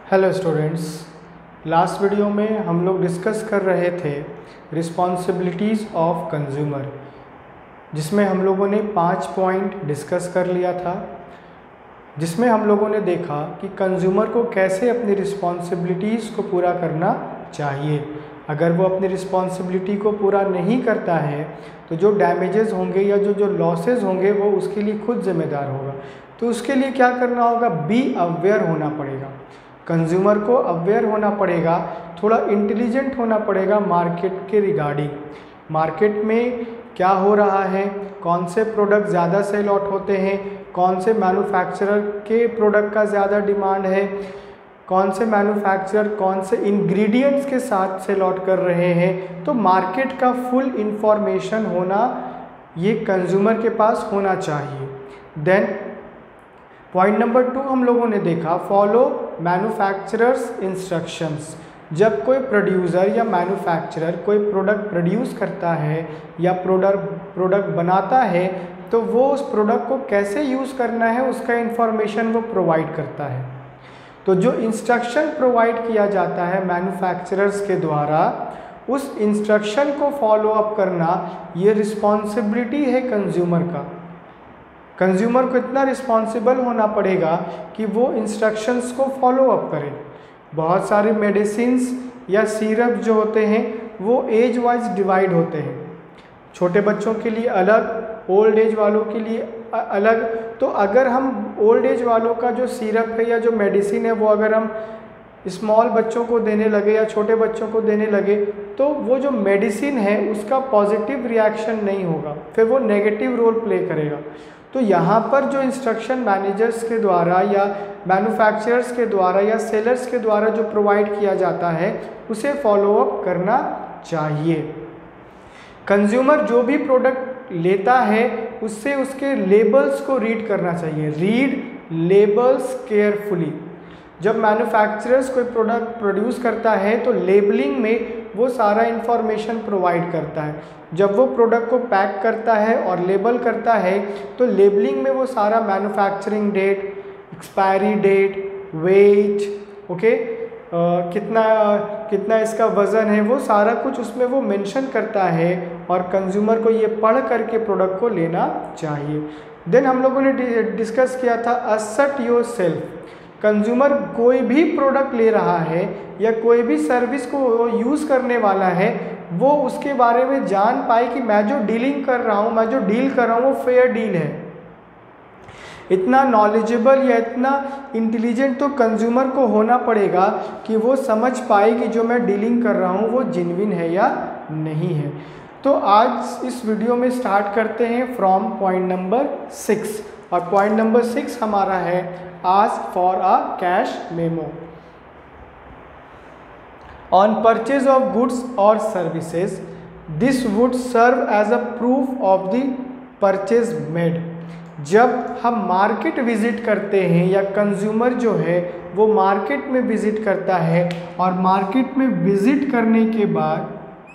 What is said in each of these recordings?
Hello students, last video में हम लोग डिस्कस कर रहे थे रिस्पॉन्सिबिलिटीज़ ऑफ कंज्यूमर, जिसमें हम लोगों ने 5 पॉइंट डिस्कस कर लिया था, जिसमें हम लोगों ने देखा कि कंज्यूमर को कैसे अपनी रिस्पॉन्सिबिलिटीज़ को पूरा करना चाहिए। अगर वो अपनी रिस्पॉन्सिबिलिटी को पूरा नहीं करता है तो जो डैमेजेस होंगे या जो लॉसेस होंगे वो उसके लिए खुद जिम्मेदार होगा। तो उसके लिए क्या करना होगा? बी अवेयर होना पड़ेगा। कंज्यूमर को अवेयर होना पड़ेगा, थोड़ा इंटेलिजेंट होना पड़ेगा मार्केट के रिगार्डिंग। मार्केट में क्या हो रहा है, कौन से प्रोडक्ट ज़्यादा सेल आउट होते हैं, कौन से मैन्युफैक्चरर के प्रोडक्ट का ज़्यादा डिमांड है, कौन से मैन्युफैक्चरर कौन से इंग्रेडिएंट्स के साथ सेल आउट कर रहे हैं। तो मार्केट का फुल इंफॉर्मेशन होना ये कंज्यूमर के पास होना चाहिए। देन पॉइंट नंबर 2 हम लोगों ने देखा, फॉलो मैन्युफैक्चरर्स इंस्ट्रक्शंस। जब कोई प्रोड्यूसर या मैन्युफैक्चरर कोई प्रोडक्ट प्रोड्यूस करता है या प्रोडक्ट बनाता है तो वो उस प्रोडक्ट को कैसे यूज़ करना है उसका इंफॉर्मेशन वो प्रोवाइड करता है। तो जो इंस्ट्रक्शन प्रोवाइड किया जाता है मैन्युफैक्चरर्स के द्वारा, उस इंस्ट्रक्शन को फॉलो अप करना ये रिस्पॉन्सिबिलिटी है कंज्यूमर का। कंज्यूमर को इतना रिस्पॉन्सिबल होना पड़ेगा कि वो इंस्ट्रक्शंस को फॉलो अप करे। बहुत सारे मेडिसिन्स या सिरप जो होते हैं वो एज वाइज डिवाइड होते हैं, छोटे बच्चों के लिए अलग, ओल्ड एज वालों के लिए अलग। तो अगर हम ओल्ड एज वालों का जो सिरप है या जो मेडिसिन है वो अगर हम स्मॉल बच्चों को देने लगे या छोटे बच्चों को देने लगे तो वो जो मेडिसिन है उसका पॉजिटिव रिएक्शन नहीं होगा, फिर वो नेगेटिव रोल प्ले करेगा। तो यहाँ पर जो इंस्ट्रक्शन मैनेजर्स के द्वारा या मैन्युफैक्चरर्स के द्वारा या सेलर्स के द्वारा जो प्रोवाइड किया जाता है उसे फॉलो अप करना चाहिए। कंज्यूमर जो भी प्रोडक्ट लेता है उससे उसके लेबल्स को रीड करना चाहिए। Read labels carefully. जब मैन्युफैक्चरर्स कोई प्रोडक्ट प्रोड्यूस करता है तो लेबलिंग में वो सारा इंफॉर्मेशन प्रोवाइड करता है। जब वो प्रोडक्ट को पैक करता है और लेबल करता है तो लेबलिंग में वो सारा manufacturing date, expiry date, weight, okay, कितना इसका वज़न है, वो सारा कुछ उसमें वो मेंशन करता है और कंज्यूमर को ये पढ़ करके प्रोडक्ट को लेना चाहिए। देन हम लोगों ने डिस्कस किया था असर्ट योर सेल्फ। कंज्यूमर कोई भी प्रोडक्ट ले रहा है या कोई भी सर्विस को यूज़ करने वाला है वो उसके बारे में जान पाए कि मैं जो डीलिंग कर रहा हूँ, मैं जो डील कर रहा हूँ वो फेयर डील है। इतना नॉलेजेबल या इतना इंटेलिजेंट तो कंज्यूमर को होना पड़ेगा कि वो समझ पाए कि जो मैं डीलिंग कर रहा हूँ वो जेन्युइन है या नहीं है। तो आज इस वीडियो में स्टार्ट करते हैं फ्रॉम पॉइंट नंबर 6, और पॉइंट नंबर 6 हमारा है ask for a cash memo. On purchase of goods or services this would serve as a proof of the purchase made. जब हम मार्केट विजिट करते हैं या कंज्यूमर जो है वो मार्केट में विजिट करता है और मार्केट में विजिट करने के बाद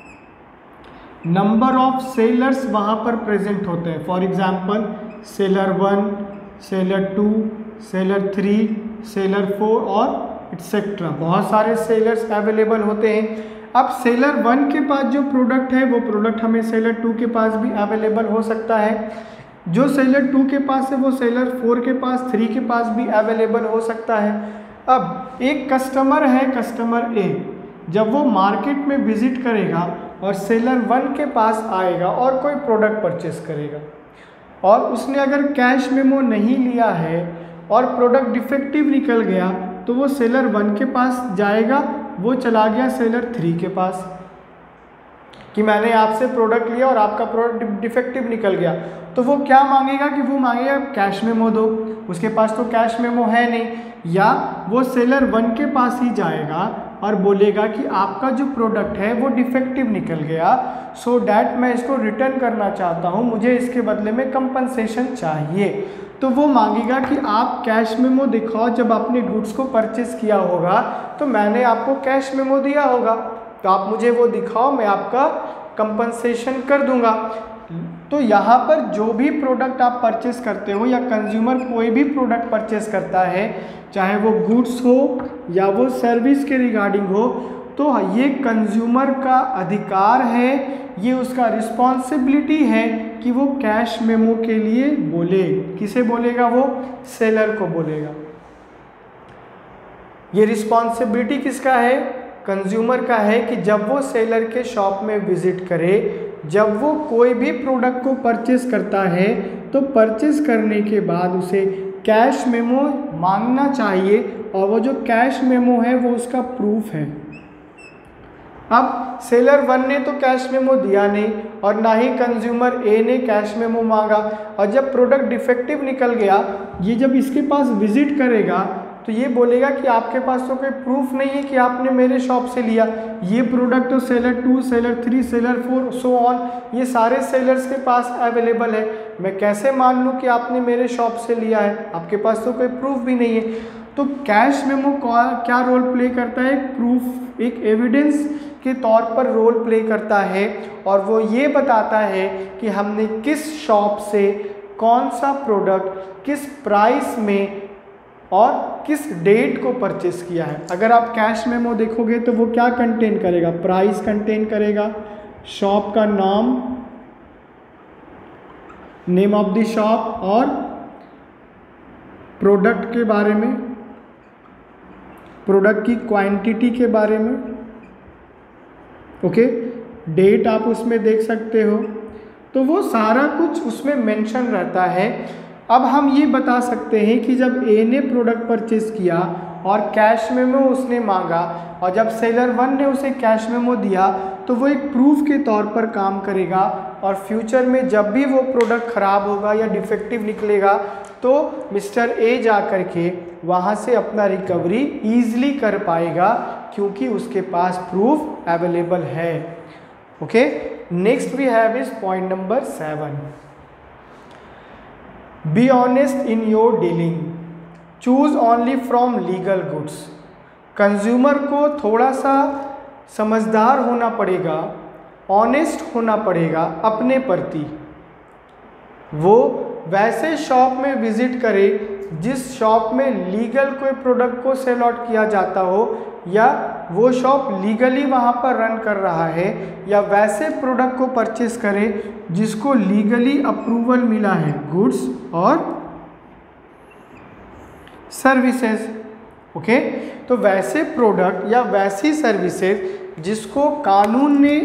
नंबर ऑफ सेलर्स वहाँ पर प्रेजेंट होते हैं। For example seller 1, seller 2, seller 3, seller 4 और एटसेट्रा। बहुत सारे सेलर्स अवेलेबल होते हैं। अब सेलर 1 के पास जो प्रोडक्ट है वो प्रोडक्ट हमें सेलर 2 के पास भी अवेलेबल हो सकता है। जो सेलर 2 के पास है वो सेलर 4 के पास, 3 के पास भी अवेलेबल हो सकता है। अब एक कस्टमर है, कस्टमर ए, जब वो मार्केट में विजिट करेगा और सेलर 1 के पास आएगा और कोई प्रोडक्ट परचेस करेगा और उसने अगर कैश मेमो नहीं लिया है और प्रोडक्ट डिफेक्टिव निकल गया तो वो सेलर 1 के पास जाएगा, वो चला गया सेलर 3 के पास कि मैंने आपसे प्रोडक्ट लिया और आपका प्रोडक्ट डिफेक्टिव निकल गया। तो वो क्या मांगेगा कि वो मांगेगा कैश मेमो दो, उसके पास तो कैश मेमो है नहीं, या वो सेलर 1 के पास ही जाएगा और बोलेगा कि आपका जो प्रोडक्ट है वो डिफेक्टिव निकल गया, सो डैट मैं इसको रिटर्न करना चाहता हूँ, मुझे इसके बदले में कंपनसेशन चाहिए। तो वो मांगेगा कि आप कैश मेमो दिखाओ, जब आपने गुड्स को परचेस किया होगा तो मैंने आपको कैश मेमो दिया होगा, तो आप मुझे वो दिखाओ, मैं आपका कंपनसेशन कर दूंगा। तो यहाँ पर जो भी प्रोडक्ट आप परचेस करते हो या कंज्यूमर कोई भी प्रोडक्ट परचेस करता है, चाहे वो गुड्स हो या वो सर्विस के रिगार्डिंग हो, तो ये कंज्यूमर का अधिकार है, ये उसका रिस्पॉन्सिबिलिटी है कि वो कैश मेमो के लिए बोले। किसे बोलेगा? वो सेलर को बोलेगा। ये रिस्पॉन्सिबिलिटी किसका है? कंज्यूमर का है कि जब वो सेलर के शॉप में विजिट करे, जब वो कोई भी प्रोडक्ट को परचेस करता है, तो परचेस करने के बाद उसे कैश मेमो मांगना चाहिए, और वो जो कैश मेमो है वो उसका प्रूफ है। अब सेलर 1 ने तो कैश मेमो दिया नहीं और ना ही कंज्यूमर ए ने कैश मेमो मांगा, और जब प्रोडक्ट डिफेक्टिव निकल गया, ये जब इसके पास विजिट करेगा तो ये बोलेगा कि आपके पास तो कोई प्रूफ नहीं है कि आपने मेरे शॉप से लिया। ये प्रोडक्ट तो सेलर 2, सेलर 3, सेलर 4 सो ऑन, ये सारे सेलर्स के पास अवेलेबल है, मैं कैसे मान लूँ कि आपने मेरे शॉप से लिया है? आपके पास तो कोई प्रूफ भी नहीं है। तो कैश मेमो क्या रोल प्ले करता है? प्रूफ, एक एविडेंस के तौर पर रोल प्ले करता है, और वो ये बताता है कि हमने किस शॉप से कौन सा प्रोडक्ट किस प्राइस में और किस डेट को परचेस किया है। अगर आप कैश मेमो देखोगे तो वो क्या कंटेन करेगा? प्राइस कंटेन करेगा, शॉप का नाम, नेम ऑफ द शॉप, और प्रोडक्ट के बारे में, प्रोडक्ट की क्वांटिटी के बारे में, ओके, डेट आप उसमें देख सकते हो। तो वो सारा कुछ उसमें मेंशन रहता है। अब हम ये बता सकते हैं कि जब ए ने प्रोडक्ट परचेस किया और कैश मेमो उसने मांगा, और जब सेलर 1 ने उसे कैश मेमो दिया, तो वो एक प्रूफ के तौर पर काम करेगा, और फ्यूचर में जब भी वो प्रोडक्ट ख़राब होगा या डिफेक्टिव निकलेगा, तो मिस्टर ए जा कर के वहाँ से अपना रिकवरी ईजिली कर पाएगा, क्योंकि उसके पास प्रूफ अवेलेबल है। Okay, next we have is point number 7। Be honest in your dealing, choose only from legal goods. Consumer को थोड़ा सा समझदार होना पड़ेगा, ऑनेस्ट होना पड़ेगा अपने प्रति। वो वैसे शॉप में विजिट करे जिस शॉप में लीगल कोई प्रोडक्ट को सेल आउट किया जाता हो, या वो शॉप लीगली वहाँ पर रन कर रहा है, या वैसे प्रोडक्ट को परचेस करे जिसको लीगली अप्रूवल मिला है, गुड्स और सर्विसेज। ओके, तो वैसे प्रोडक्ट या वैसी सर्विसेज जिसको कानून ने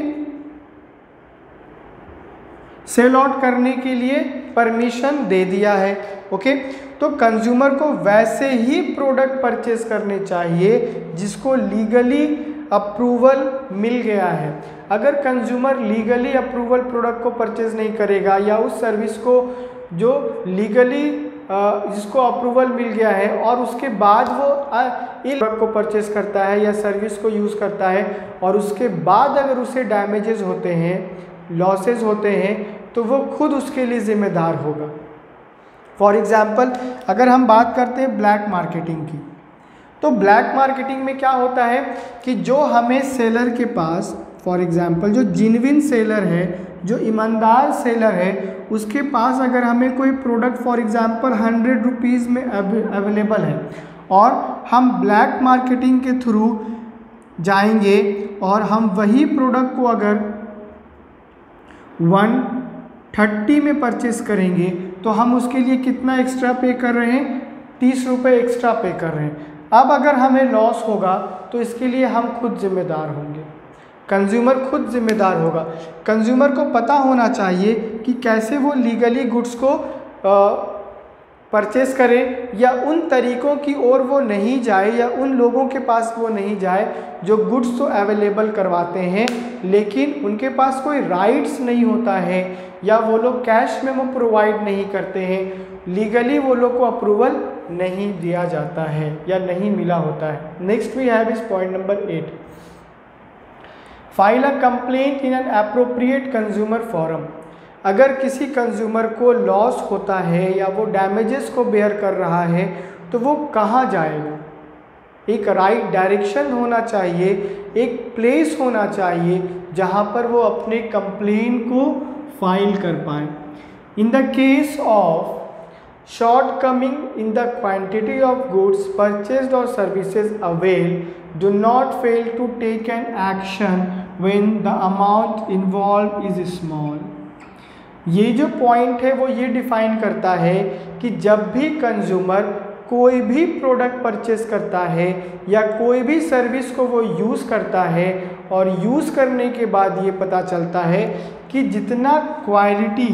सेल आउट करने के लिए परमिशन दे दिया है। ओके, तो कंज्यूमर को वैसे ही प्रोडक्ट परचेस करने चाहिए जिसको लीगली अप्रूवल मिल गया है। अगर कंज्यूमर लीगली अप्रूवल प्रोडक्ट को परचेस नहीं करेगा, या उस सर्विस को जो लीगली जिसको अप्रूवल मिल गया है और उसके बाद वो इस प्रोडक्ट को परचेस करता है या सर्विस को यूज़ करता है, और उसके बाद अगर उसे डैमेजेस होते हैं, लॉसेस होते हैं, तो वो खुद उसके लिए जिम्मेदार होगा। फॉर एग्ज़ाम्पल, अगर हम बात करते हैं ब्लैक मार्केटिंग की, तो ब्लैक मार्केटिंग में क्या होता है कि जो हमें सेलर के पास, फॉर एग्ज़ाम्पल जो जेन्युइन सेलर है, जो ईमानदार सेलर है, उसके पास अगर हमें कोई प्रोडक्ट फॉर एग्ज़ाम्पल 100 रुपीज़ में अवेलेबल है, और हम ब्लैक मार्केटिंग के थ्रू जाएंगे और हम वही प्रोडक्ट को अगर 130 में परचेस करेंगे, तो हम उसके लिए कितना एक्स्ट्रा पे कर रहे हैं? 30 रुपये एक्स्ट्रा पे कर रहे हैं। अब अगर हमें लॉस होगा तो इसके लिए हम खुद जिम्मेदार होंगे, कंज्यूमर खुद जिम्मेदार होगा। कंज्यूमर को पता होना चाहिए कि कैसे वो लीगली गुड्स को परचेस करे, या उन तरीक़ों की ओर वो नहीं जाए, या उन लोगों के पास वो नहीं जाए जो गुड्स तो अवेलेबल करवाते हैं लेकिन उनके पास कोई राइट्स नहीं होता है, या वो लोग कैश मेमो प्रोवाइड नहीं करते हैं, लीगली वो लोग को अप्रूवल नहीं दिया जाता है या नहीं मिला होता है। Next we have is point number 8, file a complaint in an appropriate consumer forum. अगर किसी कंज्यूमर को लॉस होता है या वो डैमेजेस को बेयर कर रहा है, तो वो कहाँ जाएगा? एक राइट डायरेक्शन होना चाहिए, एक प्लेस होना चाहिए जहाँ पर वो अपने कंप्लेन को फाइल कर पाए। In the case of shortcoming in the quantity of goods purchased or services availed, do not fail to take an action when the amount involved is small। ये जो पॉइंट है वो ये डिफाइन करता है कि जब भी कंज्यूमर कोई भी प्रोडक्ट परचेस करता है या कोई भी सर्विस को वो यूज़ करता है और यूज़ करने के बाद ये पता चलता है कि जितना क्वालिटी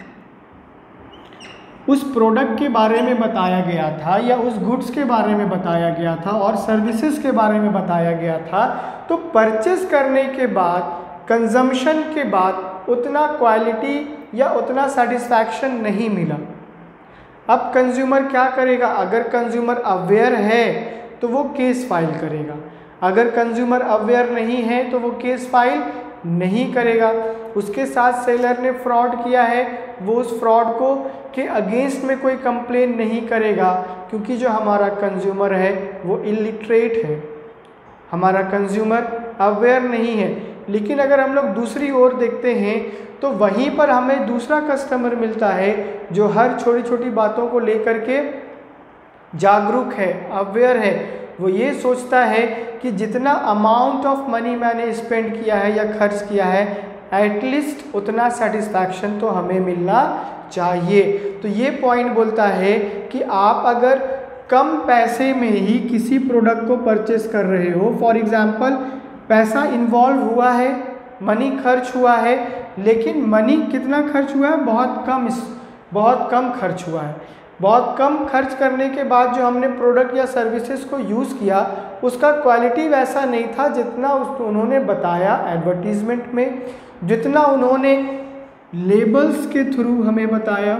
उस प्रोडक्ट के बारे में बताया गया था या उस गुड्स के बारे में बताया गया था और सर्विसेज के बारे में बताया गया था, तो परचेस करने के बाद, कंजम्पशन के बाद उतना क्वालिटी या उतना सेटिस्फैक्शन नहीं मिला। अब कंज्यूमर क्या करेगा? अगर कंज्यूमर अवेयर है तो वो केस फाइल करेगा, अगर कंज्यूमर अवेयर नहीं है तो वो केस फाइल नहीं करेगा। उसके साथ सेलर ने फ्रॉड किया है, वो उस फ्रॉड को के अगेंस्ट में कोई कंप्लेन नहीं करेगा, क्योंकि जो हमारा कंज्यूमर है वो इलिटरेट है, हमारा कंज्यूमर अवेयर नहीं है। लेकिन अगर हम लोग दूसरी ओर देखते हैं तो वहीं पर हमें दूसरा कस्टमर मिलता है जो हर छोटी छोटी बातों को लेकर के जागरूक है, अवेयर है। वो ये सोचता है कि जितना अमाउंट ऑफ मनी मैंने स्पेंड किया है या खर्च किया है, एटलीस्ट उतना सेटिस्फैक्शन तो हमें मिलना चाहिए। तो ये पॉइंट बोलता है कि आप अगर कम पैसे में ही किसी प्रोडक्ट को परचेस कर रहे हो, फॉर एग्जांपल पैसा इन्वॉल्व हुआ है, मनी खर्च हुआ है, लेकिन मनी कितना खर्च हुआ है? बहुत कम खर्च हुआ है। बहुत कम खर्च करने के बाद जो हमने प्रोडक्ट या सर्विसेज को यूज़ किया उसका क्वालिटी वैसा नहीं था जितना उन्होंने बताया एडवर्टीज़मेंट में, जितना उन्होंने लेबल्स के थ्रू हमें बताया।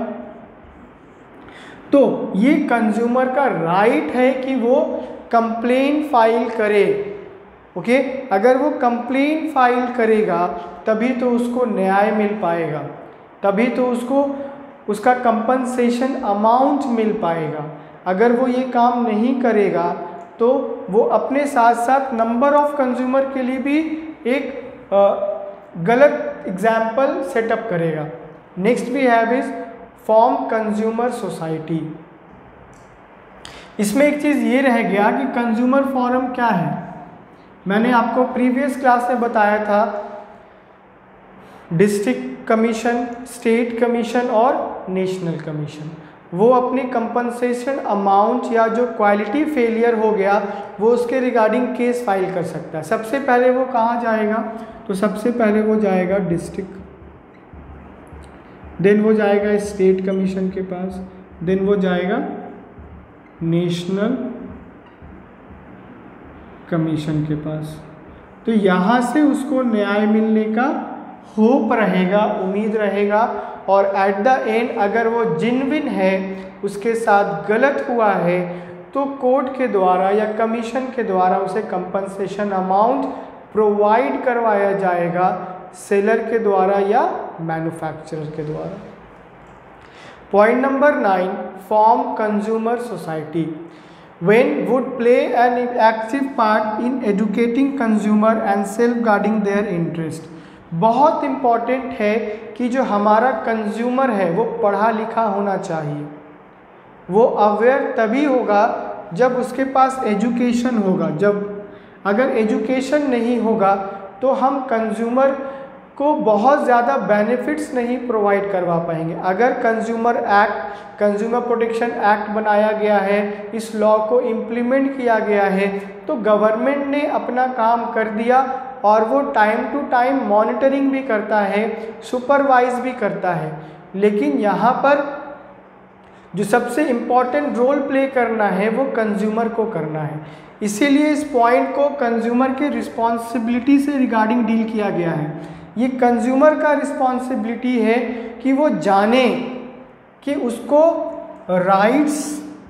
तो ये कंज्यूमर का राइट है कि वो कंप्लेन फाइल करे। ओके, अगर वो कंप्लेन फाइल करेगा तभी तो उसको न्याय मिल पाएगा, तभी तो उसको उसका कंपनसेशन अमाउंट मिल पाएगा। अगर वो ये काम नहीं करेगा तो वो अपने साथ साथ नंबर ऑफ कंज्यूमर के लिए भी एक गलत एग्जाम्पल सेटअप करेगा। Next we have is form consumer society. इसमें एक चीज़ ये रह गया कि कंज्यूमर फोरम क्या है। मैंने आपको प्रीवियस क्लास में बताया था डिस्ट्रिक्ट कमीशन, स्टेट कमीशन और नेशनल कमीशन, वो अपनी कंपनसेशन अमाउंट या जो क्वालिटी फेलियर हो गया वो उसके रिगार्डिंग केस फाइल कर सकता है। सबसे पहले वो कहाँ जाएगा? तो सबसे पहले वो जाएगा डिस्ट्रिक्ट, देन वो जाएगा स्टेट कमीशन के पास, देन वो जाएगा नेशनल कमीशन के पास। तो यहाँ से उसको न्याय मिलने का होप रहेगा, उम्मीद रहेगा, और एट द एंड अगर वो जेन्युइन है, उसके साथ गलत हुआ है, तो कोर्ट के द्वारा या कमीशन के द्वारा उसे कंपनसेशन अमाउंट प्रोवाइड करवाया जाएगा, सेलर के द्वारा या मैन्युफैक्चरर के द्वारा। Point number 9, form consumer society. When would play an active part in educating consumer and safeguarding their interest। बहुत इम्पॉर्टेंट है कि जो हमारा कंज्यूमर है वो पढ़ा लिखा होना चाहिए। वो अवेयर तभी होगा जब उसके पास एजुकेशन होगा। जब अगर एजुकेशन नहीं होगा तो हम कंज्यूमर को बहुत ज़्यादा बेनिफिट्स नहीं प्रोवाइड करवा पाएंगे। अगर consumer act, consumer protection act बनाया गया है, इस लॉ को इम्प्लीमेंट किया गया है, तो गवर्नमेंट ने अपना काम कर दिया और वो टाइम टू टाइम मॉनिटरिंग भी करता है, सुपरवाइज भी करता है। लेकिन यहाँ पर जो सबसे इम्पॉर्टेंट रोल प्ले करना है वो कंज्यूमर को करना है। इसीलिए इस पॉइंट को कंज्यूमर के रिस्पॉन्सिबिलिटी से रिगार्डिंग डील किया गया है। ये कंज्यूमर का रिस्पॉन्सिबिलिटी है कि वो जाने कि उसको राइट्स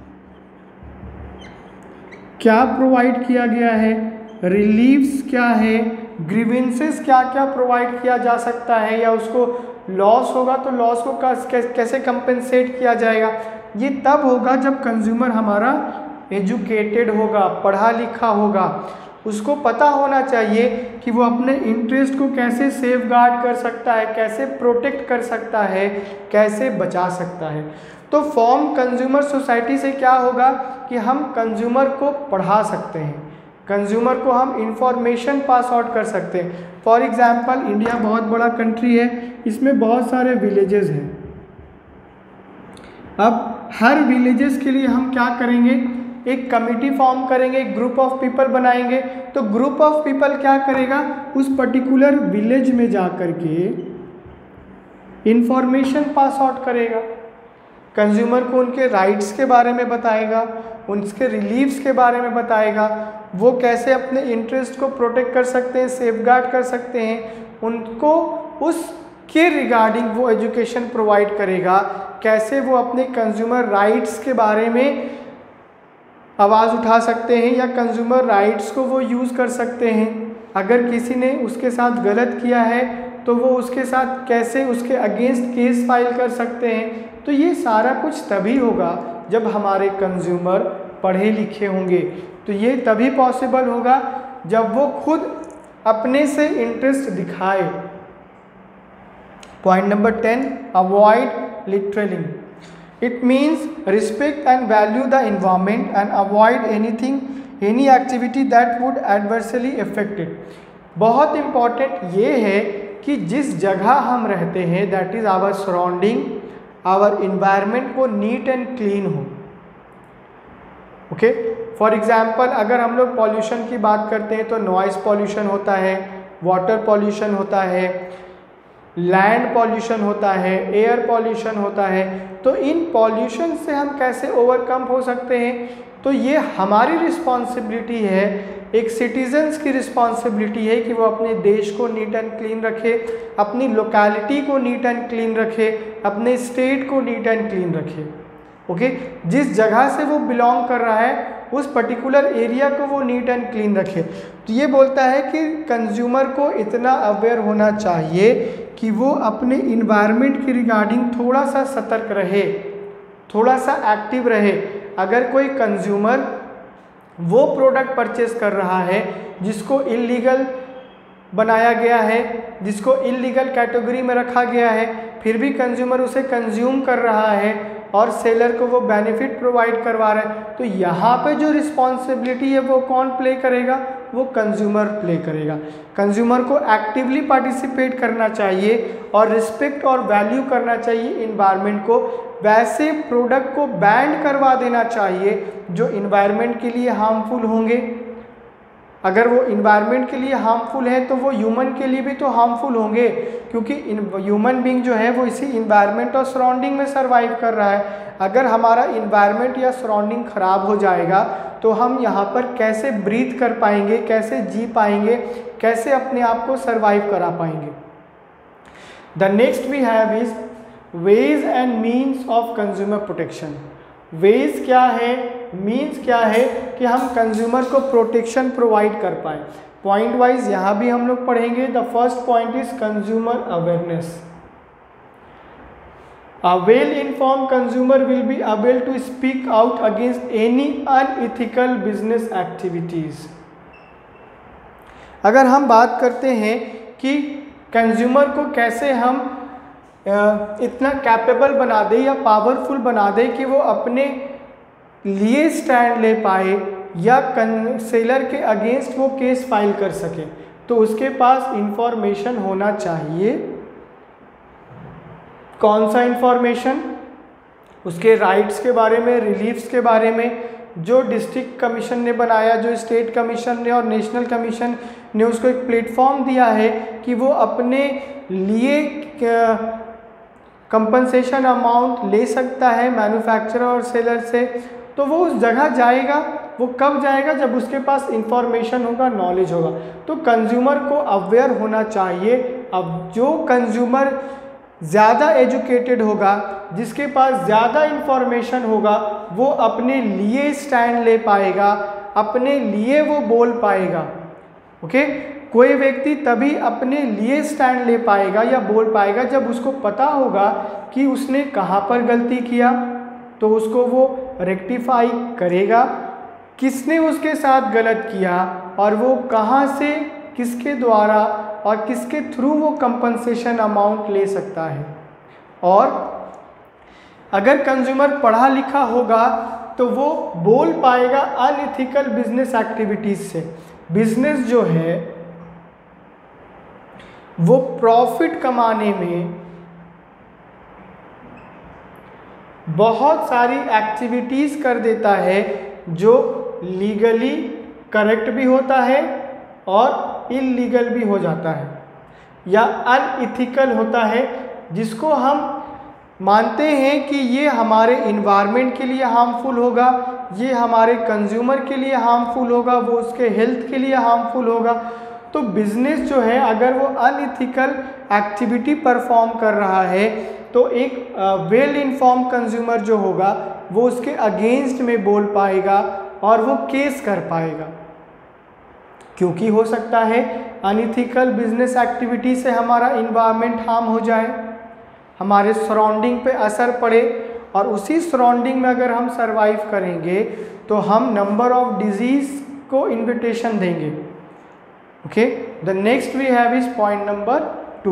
क्या प्रोवाइड किया गया है, रिलीफ्स क्या है, ग्रीवेंसेस क्या क्या प्रोवाइड किया जा सकता है, या उसको लॉस होगा तो लॉस को कैसे कंपेंसेट किया जाएगा। ये तब होगा जब कंज्यूमर हमारा एजुकेटेड होगा, पढ़ा लिखा होगा। उसको पता होना चाहिए कि वो अपने इंटरेस्ट को कैसे सेफ गार्ड कर सकता है, कैसे प्रोटेक्ट कर सकता है, कैसे बचा सकता है। तो फॉर्म कंज्यूमर सोसाइटी से क्या होगा कि हम कंज्यूमर को पढ़ा सकते हैं, कंज्यूमर को हम इंफॉर्मेशन पास आउट कर सकते हैं। फॉर एग्जांपल इंडिया बहुत बड़ा कंट्री है, इसमें बहुत सारे विलेजेस हैं। अब हर विलेजेस के लिए हम क्या करेंगे, एक कमिटी फॉर्म करेंगे, एक ग्रुप ऑफ पीपल बनाएंगे। तो ग्रुप ऑफ पीपल क्या करेगा, उस पर्टिकुलर विलेज में जा कर के इंफॉर्मेशन पास आउट करेगा, कंज्यूमर को उनके राइट्स के बारे में बताएगा, उनके रिलीफ्स के बारे में बताएगा, वो कैसे अपने इंटरेस्ट को प्रोटेक्ट कर सकते हैं, सेफगार्ड कर सकते हैं, उनको उसके रिगार्डिंग वो एजुकेशन प्रोवाइड करेगा, कैसे वो अपने कंज्यूमर राइट्स के बारे में आवाज़ उठा सकते हैं या कंज्यूमर राइट्स को वो यूज़ कर सकते हैं। अगर किसी ने उसके साथ गलत किया है तो वो उसके साथ कैसे उसके अगेंस्ट केस फाइल कर सकते हैं। तो ये सारा कुछ तभी होगा जब हमारे कंज्यूमर पढ़े लिखे होंगे। तो ये तभी पॉसिबल होगा जब वो खुद अपने से इंटरेस्ट दिखाए। Point number 10, avoid littering. It means respect and value the environment and avoid any activity that would adversely affect it. बहुत इम्पॉर्टेंट ये है कि जिस जगह हम रहते हैं, that is our surrounding, our environment, वो नीट एंड क्लीन हो। ओके, फॉर एग्जाम्पल अगर हम लोग पॉल्यूशन की बात करते हैं तो नॉइस पॉल्यूशन होता है, वाटर पॉल्यूशन होता है, लैंड पॉल्यूशन होता है, एयर पॉल्यूशन होता है। तो इन पॉल्यूशन से हम कैसे ओवरकम हो सकते हैं, तो ये हमारी रिस्पॉन्सिबिलिटी है, एक सिटीजन्स की रिस्पॉन्सिबिलिटी है कि वो अपने देश को नीट एंड क्लीन रखे, अपनी लोकेलिटी को नीट एंड क्लीन रखे, अपने स्टेट को नीट एंड क्लीन रखे। ओके, जिस जगह से वो बिलोंग कर रहा है उस पर्टिकुलर एरिया को वो नीट एंड क्लीन रखे। तो ये बोलता है कि कंज्यूमर को इतना अवेयर होना चाहिए कि वो अपने इन्वायरमेंट की रिगार्डिंग थोड़ा सा सतर्क रहे, थोड़ा सा एक्टिव रहे। अगर कोई कंज्यूमर वो प्रोडक्ट परचेस कर रहा है जिसको इल्लीगल बनाया गया है, जिसको इल्लीगल कैटेगरी में रखा गया है, फिर भी कंज्यूमर उसे कंज्यूम कर रहा है और सेलर को वो बेनिफिट प्रोवाइड करवा रहा है, तो यहाँ पे जो रिस्पॉन्सिबिलिटी है वो कौन प्ले करेगा, वो कंज्यूमर प्ले करेगा। कंज्यूमर को एक्टिवली पार्टिसिपेट करना चाहिए और रिस्पेक्ट और वैल्यू करना चाहिए इन्वायरमेंट को। वैसे प्रोडक्ट को बैन करवा देना चाहिए जो इन्वायरमेंट के लिए हार्मफुल होंगे। अगर वो इन्वायरमेंट के लिए हार्मफुल है तो वो ह्यूमन के लिए भी तो हार्मफुल होंगे, क्योंकि ह्यूमन बीइंग जो है वो इसी इन्वायरमेंट और सराउंडिंग में सर्वाइव कर रहा है। अगर हमारा इन्वायरमेंट या सराउंडिंग ख़राब हो जाएगा तो हम यहाँ पर कैसे ब्रीथ कर पाएंगे, कैसे जी पाएंगे, कैसे अपने आप को सर्वाइव करा पाएंगे। The next we have is ways and means of consumer protection. Ways क्या है, मीन्स क्या है कि हम कंज्यूमर को प्रोटेक्शन प्रोवाइड कर पाए। पॉइंट वाइज यहाँ भी हम लोग पढ़ेंगे। The first point is consumer awareness. A well-informed consumer will be able to speak out against any unethical business activities. अगर हम बात करते हैं कि कंज्यूमर को कैसे हम इतना कैपेबल बना दे या पावरफुल बना दे कि वो अपने लिए स्टैंड ले पाए या सेलर के अगेंस्ट वो केस फाइल कर सके, तो उसके पास इंफॉर्मेशन होना चाहिए। कौन सा इंफॉर्मेशन? उसके राइट्स के बारे में, रिलीफ्स के बारे में। जो डिस्ट्रिक्ट कमीशन ने बनाया, जो स्टेट कमीशन ने और नेशनल कमीशन ने उसको एक प्लेटफॉर्म दिया है कि वो अपने लिए कंपनसेशन अमाउंट ले सकता है मैन्युफैक्चरर और सेलर से, तो वो उस जगह जाएगा। वो कब जाएगा? जब उसके पास इंफॉर्मेशन होगा, नॉलेज होगा। तो कंज्यूमर को अवेयर होना चाहिए। अब जो कंज्यूमर ज़्यादा एजुकेटेड होगा, जिसके पास ज़्यादा इंफॉर्मेशन होगा, वो अपने लिए स्टैंड ले पाएगा, अपने लिए वो बोल पाएगा। ओके, कोई व्यक्ति तभी अपने लिए स्टैंड ले पाएगा या बोल पाएगा जब उसको पता होगा कि उसने कहाँ पर गलती किया, तो उसको वो रेक्टिफाई करेगा। किसने उसके साथ गलत किया, और वो कहाँ से, किसके द्वारा और किसके थ्रू वो कंपनसेशन अमाउंट ले सकता है। और अगर कंज्यूमर पढ़ा लिखा होगा तो वो बोल पाएगा अनइथिकल बिजनेस एक्टिविटीज से। बिजनेस जो है वो प्रॉफिट कमाने में बहुत सारी एक्टिविटीज कर देता है जो लीगली करेक्ट भी होता है और इल्लीगल भी हो जाता है या अनइथिकल होता है, जिसको हम मानते हैं कि ये हमारे इन्वायरमेंट के लिए हार्मफुल होगा, ये हमारे कंज्यूमर के लिए हार्मफुल होगा, वो उसके हेल्थ के लिए हार्मफुल होगा। तो बिजनेस जो है अगर वो अनइथिकल एक्टिविटी परफॉर्म कर रहा है तो एक वेल इन्फॉर्म कंज्यूमर जो होगा वो उसके अगेंस्ट में बोल पाएगा और वो केस कर पाएगा, क्योंकि हो सकता है अनइथिकल बिजनेस एक्टिविटी से हमारा इन्वायरमेंट हार्म हो जाए, हमारे सराउंडिंग पे असर पड़े, और उसी सराउंडिंग में अगर हम सरवाइव करेंगे तो हम नंबर ऑफ डिजीज को इन्विटेशन देंगे। Okay, the next we have is point number 2,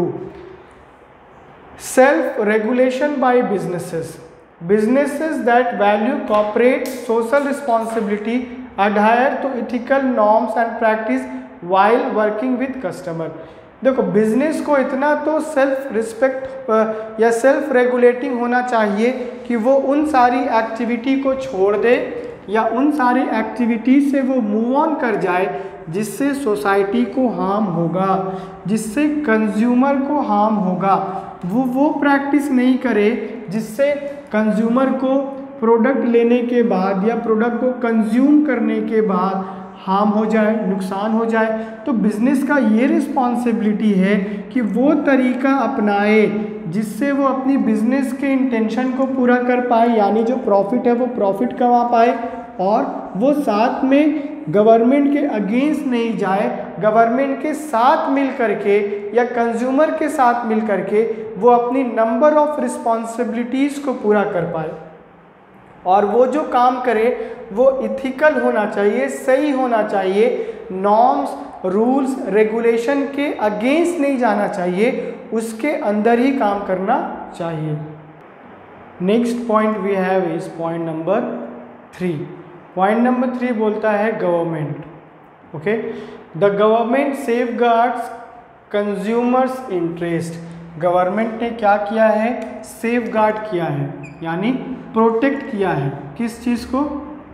self regulation by businesses. Businesses that value corporate social responsibility adhere to ethical norms and practice while working with customer। देखो, business को इतना तो self respect या self regulating होना चाहिए कि वो उन सारी एक्टिविटी को छोड़ दे या उन सारी एक्टिविटी से वो मूव ऑन कर जाए जिससे सोसाइटी को हार्म होगा, जिससे कंज्यूमर को हार्म होगा। वो प्रैक्टिस नहीं करे जिससे कंज्यूमर को प्रोडक्ट लेने के बाद या प्रोडक्ट को कंज्यूम करने के बाद हार्म हो जाए, नुकसान हो जाए। तो बिजनेस का ये रिस्पॉन्सिबिलिटी है कि वो तरीका अपनाए जिससे वो अपनी बिजनेस के इंटेंशन को पूरा कर पाए, यानी जो प्रॉफिट है वो प्रॉफिट कमा पाए, और वो साथ में गवर्नमेंट के अगेंस्ट नहीं जाए, गवर्नमेंट के साथ मिल करके या कंज्यूमर के साथ मिल करके वो अपनी नंबर ऑफ रिस्पॉन्सिबिलिटीज़ को पूरा कर पाए। और वो जो काम करे वो इथिकल होना चाहिए, सही होना चाहिए, नॉर्म्स रूल्स रेगुलेशन के अगेंस्ट नहीं जाना चाहिए, उसके अंदर ही काम करना चाहिए। Next point we have is point number 3। Point number 3 बोलता है government. Okay, the government safeguards consumers interest. Government ने क्या किया है? सेफगार्ड किया है, यानी प्रोटेक्ट किया है। किस चीज़ को?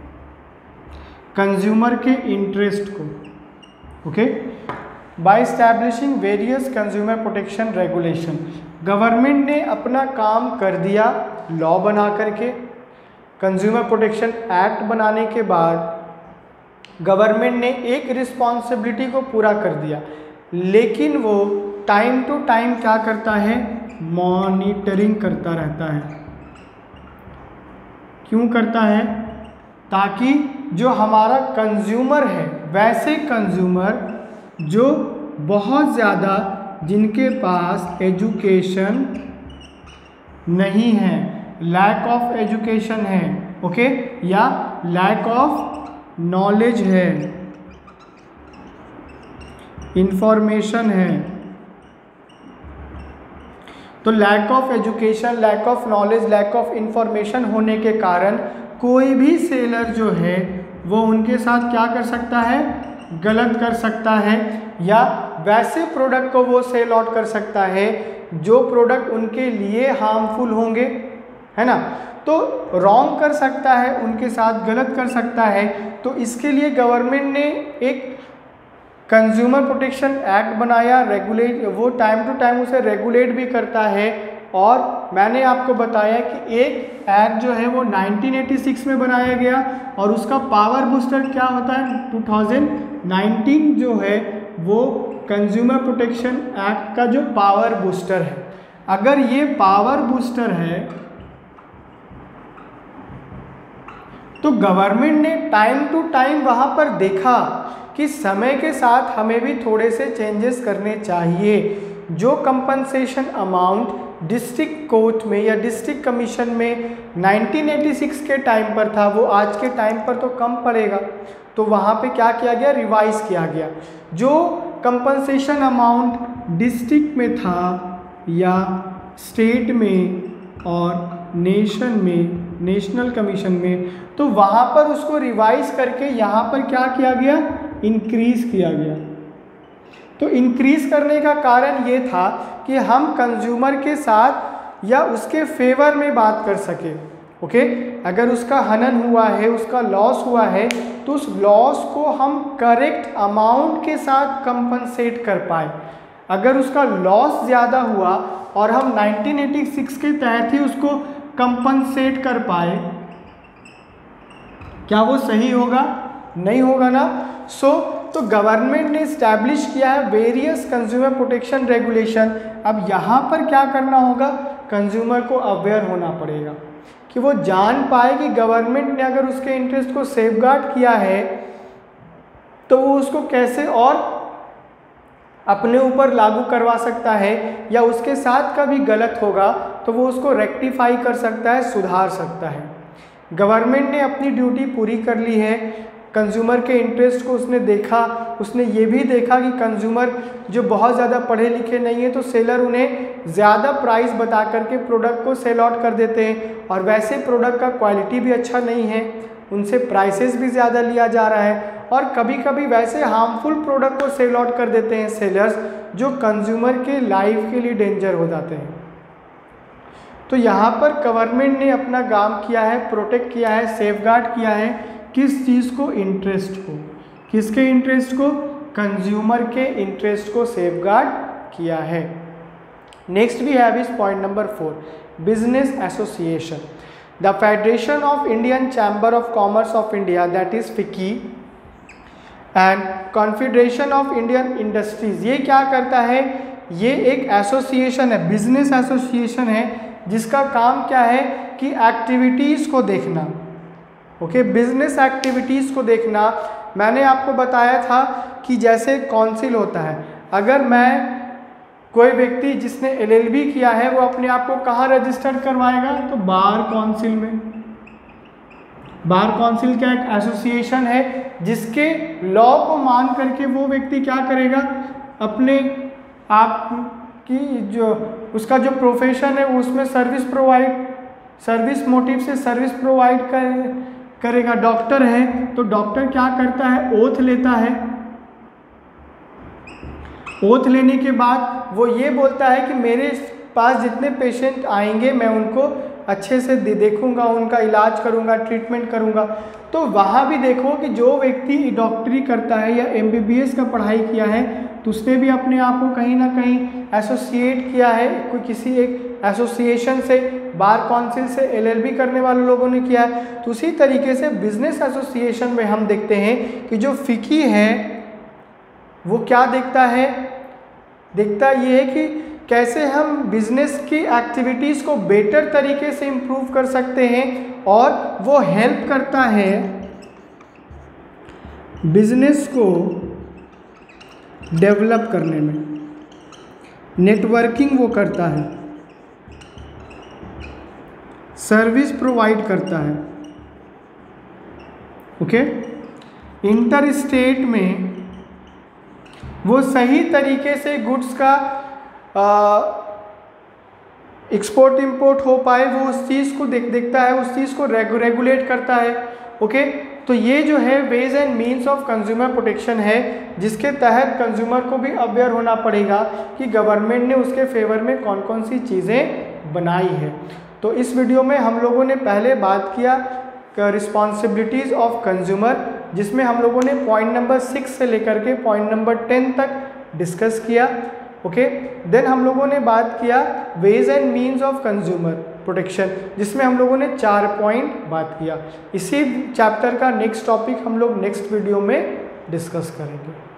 कंज्यूमर के इंटरेस्ट को। Okay, by establishing various consumer protection regulation. Government ने अपना काम कर दिया लॉ बना करके। कंज्यूमर प्रोटेक्शन एक्ट बनाने के बाद गवर्नमेंट ने एक रिस्पॉन्सिबिलिटी को पूरा कर दिया, लेकिन वो टाइम टू टाइम क्या करता है? मॉनिटरिंग करता रहता है। क्यों करता है? ताकि जो हमारा कंज्यूमर है, वैसे कंज्यूमर जो बहुत ज़्यादा जिनके पास एजुकेशन नहीं है, लैक ऑफ एजुकेशन है, ओके, या लैक ऑफ नॉलेज है, इंफॉर्मेशन है। तो lack of education, lack of knowledge, lack of information होने के कारण कोई भी सेलर जो है वो उनके साथ क्या कर सकता है? गलत कर सकता है, या वैसे प्रोडक्ट को वो सेल आउट कर सकता है जो प्रोडक्ट उनके लिए हार्मफुल होंगे, है ना। तो रॉन्ग कर सकता है, उनके साथ गलत कर सकता है। तो इसके लिए गवर्नमेंट ने एक कंज्यूमर प्रोटेक्शन एक्ट बनाया, रेगुलेट, वो टाइम टू टाइम उसे रेगुलेट भी करता है। और मैंने आपको बताया कि एक एक्ट जो है वो 1986 में बनाया गया और उसका पावर बूस्टर क्या होता है? 2019 जो है वो कंज्यूमर प्रोटेक्शन एक्ट का जो पावर बूस्टर है। अगर ये पावर बूस्टर है तो गवर्नमेंट ने टाइम टू टाइम वहाँ पर देखा कि समय के साथ हमें भी थोड़े से चेंजेस करने चाहिए, जो कंपनसेशन अमाउंट डिस्ट्रिक्ट कोर्ट में या डिस्ट्रिक्ट कमीशन में 1986 के टाइम पर था वो आज के टाइम पर तो कम पड़ेगा, तो वहाँ पे क्या किया गया, रिवाइज किया गया। जो कंपनसेशन अमाउंट डिस्ट्रिक्ट में था या स्टेट में और नेशनल कमीशन में, तो वहाँ पर उसको रिवाइज करके यहाँ पर क्या किया गया, इंक्रीज किया गया। तो इंक्रीज करने का कारण ये था कि हम कंज्यूमर के साथ या उसके फेवर में बात कर सके। ओके, अगर उसका हनन हुआ है, उसका लॉस हुआ है, तो उस लॉस को हम करेक्ट अमाउंट के साथ कंपनसेट कर पाए। अगर उसका लॉस ज़्यादा हुआ और हम 1986 के तहत ही उसको कंपनसेट कर पाए, क्या वो सही होगा? नहीं होगा ना। तो गवर्नमेंट ने इस्टेब्लिश किया है वेरियस कंज्यूमर प्रोटेक्शन रेगुलेशन। अब यहाँ पर क्या करना होगा, कंज्यूमर को अवेयर होना पड़ेगा कि वो जान पाए कि गवर्नमेंट ने अगर उसके इंटरेस्ट को सेफगार्ड किया है तो वो उसको कैसे और अपने ऊपर लागू करवा सकता है, या उसके साथ कभी गलत होगा तो वो उसको रेक्टिफाई कर सकता है, सुधार सकता है। गवर्नमेंट ने अपनी ड्यूटी पूरी कर ली है, कंज्यूमर के इंटरेस्ट को उसने देखा, उसने ये भी देखा कि कंज्यूमर जो बहुत ज़्यादा पढ़े लिखे नहीं है तो सेलर उन्हें ज़्यादा प्राइस बता करके प्रोडक्ट को सेल आउट कर देते हैं, और वैसे प्रोडक्ट का क्वालिटी भी अच्छा नहीं है, उनसे प्राइसेस भी ज़्यादा लिया जा रहा है, और कभी कभी वैसे हार्मफुल प्रोडक्ट को सेल आउट कर देते हैं सेलर्स, जो कंज्यूमर के लाइफ के लिए डेंजर हो जाते हैं। तो यहाँ पर गवर्नमेंट ने अपना काम किया है, प्रोटेक्ट किया है, सेफगार्ड किया है, किस चीज़ को, इंटरेस्ट को। किसके इंटरेस्ट को? कंज्यूमर के इंटरेस्ट को सेफगार्ड किया है। Next we have is point number 4, business association. The federation of Indian chamber of commerce of India, that is FICCI, and confederation of Indian industries, ये क्या करता है, ये एक एसोसिएशन है, बिजनेस एसोसिएशन है, जिसका काम क्या है कि एक्टिविटीज़ को देखना। ओके, बिजनेस एक्टिविटीज़ को देखना। मैंने आपको बताया था कि जैसे काउंसिल होता है, अगर मैं कोई व्यक्ति जिसने एलएलबी किया है वो अपने आप को कहाँ रजिस्टर्ड करवाएगा, तो बार काउंसिल में। बार काउंसिल क्या एक एसोसिएशन है जिसके लॉ को मान करके वो व्यक्ति क्या करेगा, अपने आप की जो उसका जो प्रोफेशन है उसमें सर्विस मोटिव से सर्विस प्रोवाइड करेगा। डॉक्टर है तो डॉक्टर क्या करता है, ओथ लेता है। ओथ लेने के बाद वो ये बोलता है कि मेरे पास जितने पेशेंट आएंगे मैं उनको अच्छे से देखूंगा, उनका इलाज करूंगा, ट्रीटमेंट करूंगा। तो वहाँ भी देखो कि जो व्यक्ति डॉक्टरी करता है या एमबीबीएस का पढ़ाई किया है तो उसने भी अपने आप को कहीं ना कहीं एसोसिएट किया है, कोई किसी एक एसोसिएशन से, बार काउंसिल से, एलएलबी करने वाले लोगों ने किया है। तो उसी तरीके से बिजनेस एसोसिएशन में हम देखते हैं कि जो फिकी है वो क्या देखता है, देखता ये है कि कैसे हम बिजनेस की एक्टिविटीज़ को बेटर तरीके से इम्प्रूव कर सकते हैं, और वो हेल्प करता है बिजनेस को डेवलप करने में, नेटवर्किंग वो करता है, सर्विस प्रोवाइड करता है। ओके, इंटर स्टेट में वो सही तरीके से गुड्स का एक्सपोर्ट इंपोर्ट हो पाए, वो उस चीज़ को देखता है, उस चीज़ को रेगुलेट करता है। ओके, तो ये जो है ways and means of consumer protection है, जिसके तहत कंज्यूमर को भी अवेयर होना पड़ेगा कि गवर्नमेंट ने उसके फेवर में कौन कौन सी चीज़ें बनाई है। तो इस वीडियो में हम लोगों ने पहले बात किया रिस्पॉन्सिबिलिटीज़ ऑफ कंज्यूमर, जिसमें हम लोगों ने पॉइंट नंबर 6 से लेकर के पॉइंट नंबर 10 तक डिस्कस किया। ओके, देन हम लोगों ने बात किया ways and means of consumer protection, जिसमें हम लोगों ने 4 पॉइंट बात किया। इसी चैप्टर का नेक्स्ट टॉपिक हम लोग नेक्स्ट वीडियो में डिस्कस करेंगे।